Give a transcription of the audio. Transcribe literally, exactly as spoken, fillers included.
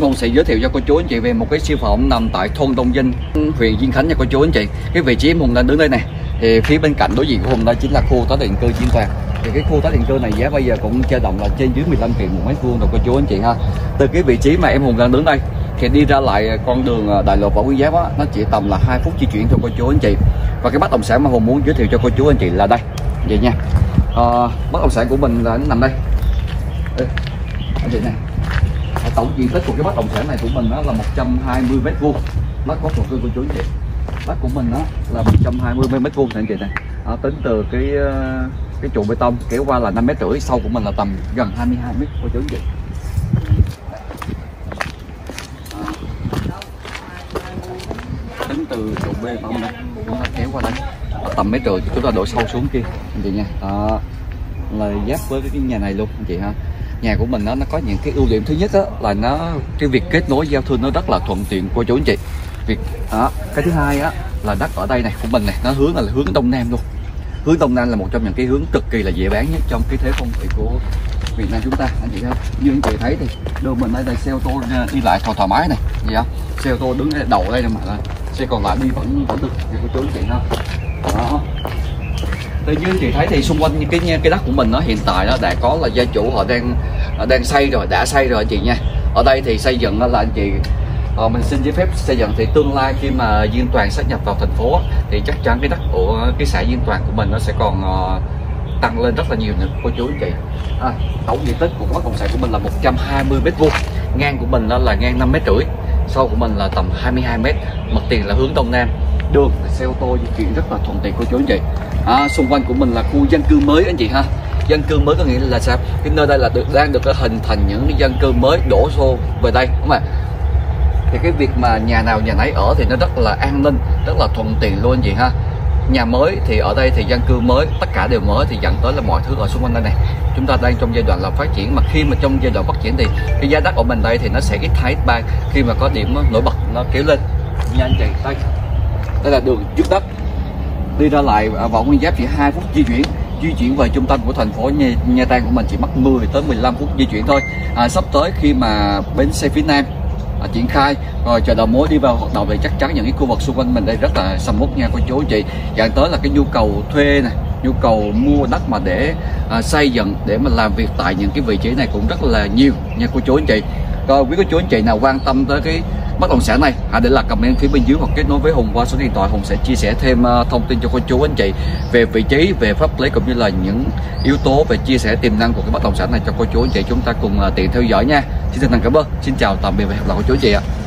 Hùng sẽ giới thiệu cho cô chú anh chị về một cái siêu phẩm nằm tại thôn Đông Vinh, huyện Diên Khánh nha cô chú anh chị. Cái vị trí em Hùng đang đứng đây này, thì phía bên cạnh đối diện của Hùng đó chính là khu tái định cư Diên Toàn. Thì cái khu tái định cư này giá bây giờ cũng dao động là trên dưới mười lăm triệu một mét vuông rồi cô chú anh chị ha. Từ cái vị trí mà em Hùng đang đứng đây thì đi ra lại con đường đại lộ Võ Nguyên Giáp á, nó chỉ tầm là hai phút di chuyển thôi cô chú anh chị. Và cái bất động sản mà Hùng muốn giới thiệu cho cô chú anh chị là đây, vậy nha. À, bất động sản của mình là nó nằm đây. Đây, anh chị này. Tổng diện tích của cái bất động sản này của mình đó là một trăm hai mươi mét vuông. Đất có thổ cư cô chú anh chị. Đất của mình đó là một trăm hai mươi mét vuông anh chị này. À, tính từ cái cái trụ bê tông kéo qua là năm mét rưỡi, sâu của mình là tầm gần hai mươi hai mét cô chú anh chị. Tính từ trụ bê tông này chúng ta kéo qua đây tầm mét rưỡi, chúng ta đổ sâu xuống kia anh chị nha. Đó, là giáp với cái nhà này luôn anh chị ha. Nhà của mình nó nó có những cái ưu điểm, thứ nhất đó, là nó cái việc kết nối giao thương nó rất là thuận tiện cô chú anh chị. Việc đó, cái thứ hai á là đất ở đây này của mình này nó hướng là hướng đông nam luôn. Hướng đông nam là một trong những cái hướng cực kỳ là dễ bán nhất trong cái thế phong thủy của Việt Nam chúng ta anh chị ha. Như anh chị thấy thì đường mình đây là xe ô tô đi lại thoải thoải mái này, gì không? Xe ô tô đứng đầu đây mà là xe còn lại đi vẫn vẫn được thì cô chú anh chị ha. Đó. Thì như chị thấy thì xung quanh cái cái đất của mình nó hiện tại nó đã có là gia chủ họ đang đang xây rồi, đã xây rồi anh chị nha. Ở đây thì xây dựng là anh chị ờ, mình xin giấy phép xây dựng, thì tương lai khi mà Diên Toàn sát nhập vào thành phố thì chắc chắn cái đất của cái xã Diên Toàn của mình nó sẽ còn uh, tăng lên rất là nhiều nữa cô chú anh chị. À, tổng diện tích của bất động sản của mình là một trăm hai mươi mét vuông, ngang của mình đó là ngang năm mét rưỡi, sâu của mình là tầm hai mươi hai mét, mặt tiền là hướng đông nam, đường xe ô tô di chuyển rất là thuận tiện cô chú anh chị. À, xung quanh của mình là khu dân cư mới anh chị ha. Dân cư mới có nghĩa là sao? Cái nơi đây là được đang được hình thành những dân cư mới đổ xô về đây đúng không ạ? Thì cái việc mà nhà nào nhà nấy ở thì nó rất là an ninh, rất là thuận tiện luôn anh chị ha. Nhà mới thì ở đây thì dân cư mới, tất cả đều mới thì dẫn tới là mọi thứ ở xung quanh đây này chúng ta đang trong giai đoạn là phát triển, mà khi mà trong giai đoạn phát triển thì cái giá đất ở mình đây thì nó sẽ ít thay ba khi mà có điểm nổi bật nó kéo lên nha anh chị. Đây, đây là đường trước đất đi ra lại Võ Nguyên Giáp chỉ hai phút di chuyển. Di chuyển về trung tâm của thành phố Nha, Nha Trang của mình chỉ mất mười tới mười lăm phút di chuyển thôi. À, sắp tới khi mà bến xe phía Nam à, triển khai rồi chợ đầu mối đi vào hoạt động thì chắc chắn những cái khu vực xung quanh mình đây rất là sầm uất nha cô chú anh chị. Dẫn tới là cái nhu cầu thuê này, nhu cầu mua đất mà để à, xây dựng để mà làm việc tại những cái vị trí này cũng rất là nhiều nha cô chú anh chị. Rồi quý cô chú anh chị nào quan tâm tới cái bất động sản này hãy để lại comment phía bên dưới hoặc kết nối với Hùng qua số điện thoại. Hùng sẽ chia sẻ thêm uh, thông tin cho cô chú anh chị về vị trí, về pháp lý cũng như là những yếu tố về chia sẻ tiềm năng của cái bất động sản này cho cô chú anh chị chúng ta cùng uh, tiện theo dõi nha. Xin chân thành cảm ơn, xin chào tạm biệt và hẹn gặp lại cô chú anh chị ạ.